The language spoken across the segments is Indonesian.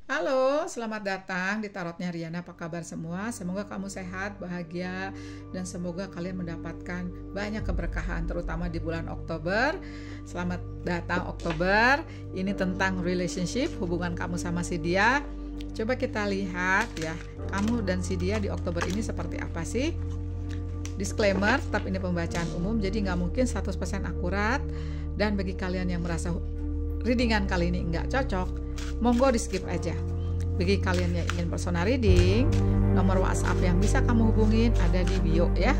Halo, selamat datang di Tarotnya Riana. Apa kabar semua? Semoga kamu sehat, bahagia, dan semoga kalian mendapatkan banyak keberkahan, terutama di bulan Oktober. Selamat datang Oktober. Ini tentang relationship, hubungan kamu sama si dia. Coba kita lihat ya, kamu dan si dia di Oktober ini seperti apa sih? Disclaimer, tetap ini pembacaan umum, jadi nggak mungkin 100% akurat. Dan bagi kalian yang merasa readingan kali ini nggak cocok, monggo di skip aja. Bagi kalian yang ingin personal reading, nomor WhatsApp yang bisa kamu hubungin ada di bio ya.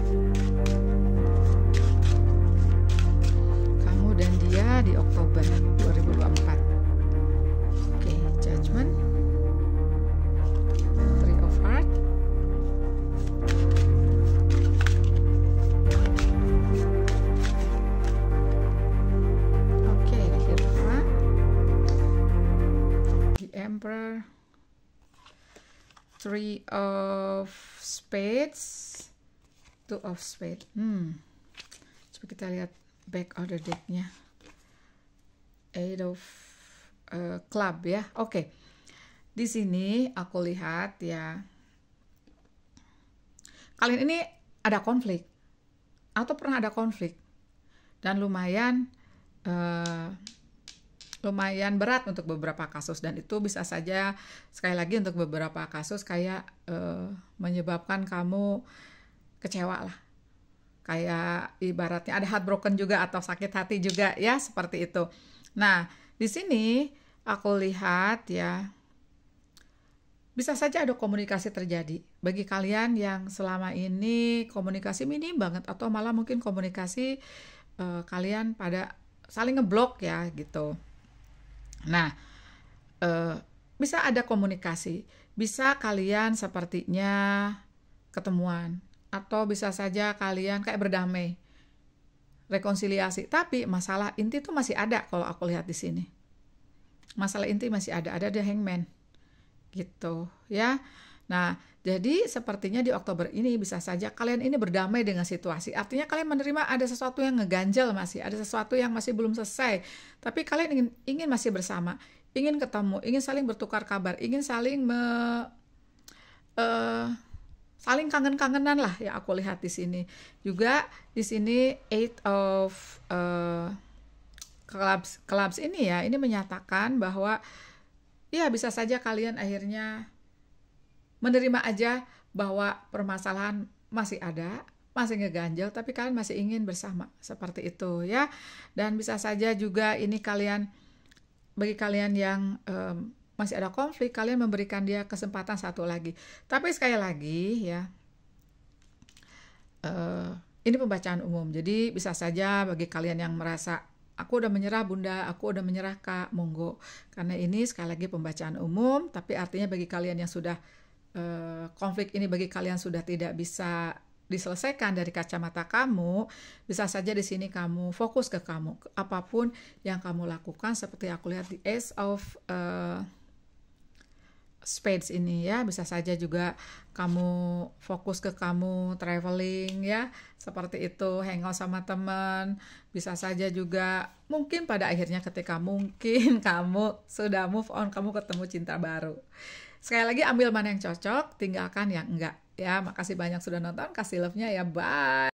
Kamu dan dia di Oktober 2024. Oke, Judgment, Three of Hearts, Emperor, Three of Spades, Two of Spades. Coba kita lihat back order decknya. Eight of Club ya. Oke. Di sini aku lihat ya, kalian ini ada konflik atau pernah ada konflik dan lumayan berat untuk beberapa kasus, dan itu bisa saja sekali lagi untuk beberapa kasus kayak menyebabkan kamu kecewa lah, kayak ibaratnya ada heartbroken juga atau sakit hati juga ya, seperti itu. Nah, di sini aku lihat ya, bisa saja ada komunikasi terjadi bagi kalian yang selama ini komunikasi minim banget, atau malah mungkin komunikasi kalian pada saling ngeblok ya gitu. Nah, bisa ada komunikasi, bisa kalian sepertinya ketemuan, atau bisa saja kalian kayak berdamai, rekonsiliasi. Tapi masalah inti itu masih ada kalau aku lihat di sini. Masalah inti masih ada di Hangman, gitu ya. Nah, jadi sepertinya di Oktober ini bisa saja kalian ini berdamai dengan situasi. Artinya kalian menerima ada sesuatu yang ngeganjel, masih ada sesuatu yang masih belum selesai. Tapi kalian ingin masih bersama, ingin ketemu, ingin saling bertukar kabar, ingin saling saling kangen-kangenan lah ya, aku lihat di sini. Juga di sini Eight of Clubs ini ya, ini menyatakan bahwa ya bisa saja kalian akhirnya menerima aja bahwa permasalahan masih ada, masih ngeganjel, tapi kalian masih ingin bersama, seperti itu ya. Dan bisa saja juga ini kalian, bagi kalian yang masih ada konflik, kalian memberikan dia kesempatan satu lagi. Tapi sekali lagi ya, ini pembacaan umum, jadi bisa saja bagi kalian yang merasa aku udah menyerah bunda, aku udah menyerah kak, monggo. Karena ini sekali lagi pembacaan umum, tapi artinya bagi kalian yang sudah konflik ini bagi kalian sudah tidak bisa diselesaikan dari kacamata kamu, bisa saja di sini kamu fokus ke kamu, apapun yang kamu lakukan. Seperti aku lihat di Ace of Spades ini ya, bisa saja juga kamu fokus ke kamu traveling ya, seperti itu, hangout sama teman. Bisa saja juga mungkin pada akhirnya ketika mungkin kamu sudah move on, kamu ketemu cinta baru. Sekali lagi ambil mana yang cocok, tinggalkan yang enggak ya. Makasih banyak sudah nonton, kasih love-nya ya, bye.